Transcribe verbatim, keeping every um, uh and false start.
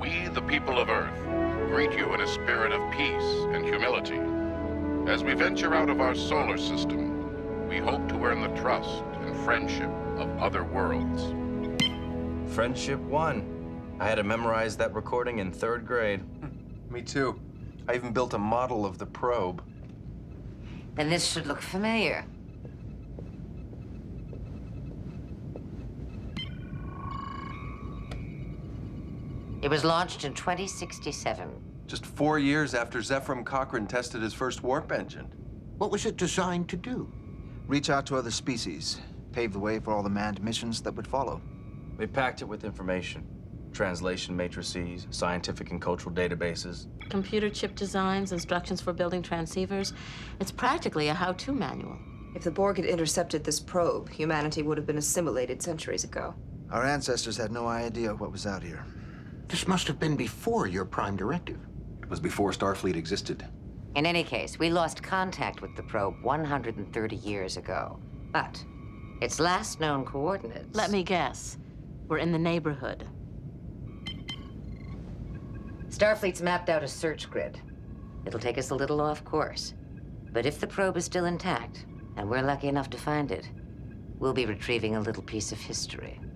We, the people of Earth, greet you in a spirit of peace and humility. As we venture out of our solar system, we hope to earn the trust and friendship of other worlds. Friendship one. I had to memorize that recording in third grade. Me too. I even built a model of the probe. Then this should look familiar. It was launched in twenty sixty-seven. Just four years after Zephram Cochrane tested his first warp engine. What was it designed to do? Reach out to other species, pave the way for all the manned missions that would follow. They packed it with information. Translation matrices, scientific and cultural databases. Computer chip designs, instructions for building transceivers. It's practically a how-to manual. If the Borg had intercepted this probe, humanity would have been assimilated centuries ago. Our ancestors had no idea what was out here. This must have been before your Prime Directive. It was before Starfleet existed. In any case, we lost contact with the probe one hundred thirty years ago. But its last known coordinates... Let me guess. We're in the neighborhood. Starfleet's mapped out a search grid. It'll take us a little off course. But if the probe is still intact, and we're lucky enough to find it, we'll be retrieving a little piece of history.